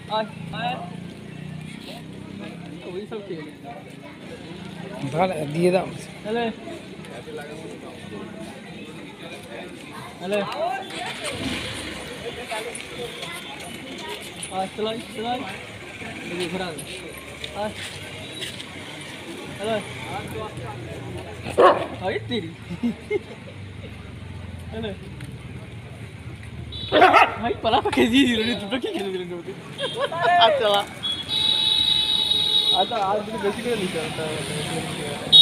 वही सब खेल धर दिए दाम हेलो हेलो चलो चलो ये घुरा दो हेलो अरे तेरी हेलो भाई पला पके जी रे तू तो क्या खेल रहे हो चला आता आज तो बेसिकली नहीं चलता